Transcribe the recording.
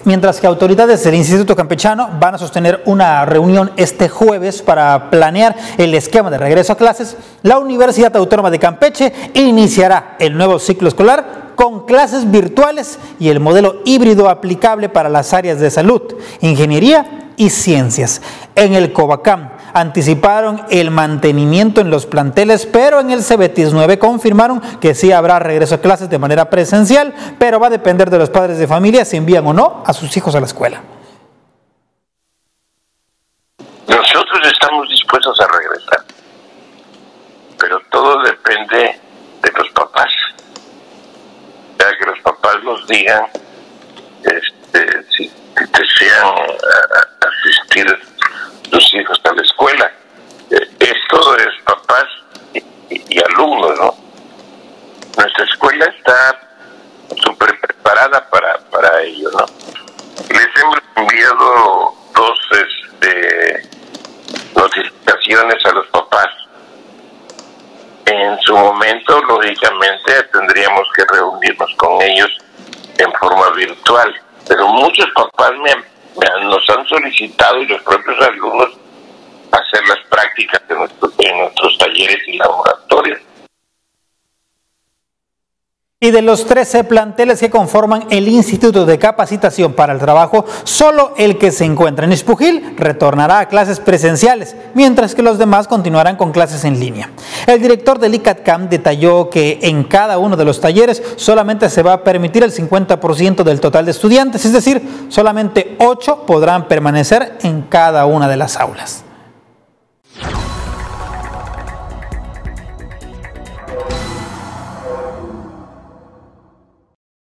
Mientras que autoridades del Instituto Campechano van a sostener una reunión este jueves para planear el esquema de regreso a clases, la Universidad Autónoma de Campeche iniciará el nuevo ciclo escolar con clases virtuales y el modelo híbrido aplicable para las áreas de salud, ingeniería y ciencias. En el Covacam anticiparon el mantenimiento en los planteles, pero en el Cebetis 9 confirmaron que sí habrá regreso a clases de manera presencial, pero va a depender de los padres de familia si envían o no a sus hijos a la escuela. Nosotros estamos dispuestos a regresar, pero todo depende de los papás. Ya que los papás nos digan si desean asistir sus hijos a la escuela. Esto es papás y alumnos, ¿no? Nuestra escuela está súper preparada para ello, ¿no? Les hemos enviado dos notificaciones a los papás. En su momento, lógicamente, tendríamos que reunirnos con ellos en forma virtual, pero muchos papás nos han solicitado, y los propios alumnos, hacer las prácticas en nuestros talleres y laboratorios. Y de los 13 planteles que conforman el Instituto de Capacitación para el Trabajo, solo el que se encuentra en Xpujil retornará a clases presenciales, mientras que los demás continuarán con clases en línea. El director del ICATCAM detalló que en cada uno de los talleres solamente se va a permitir el 50% del total de estudiantes, es decir, solamente 8 podrán permanecer en cada una de las aulas.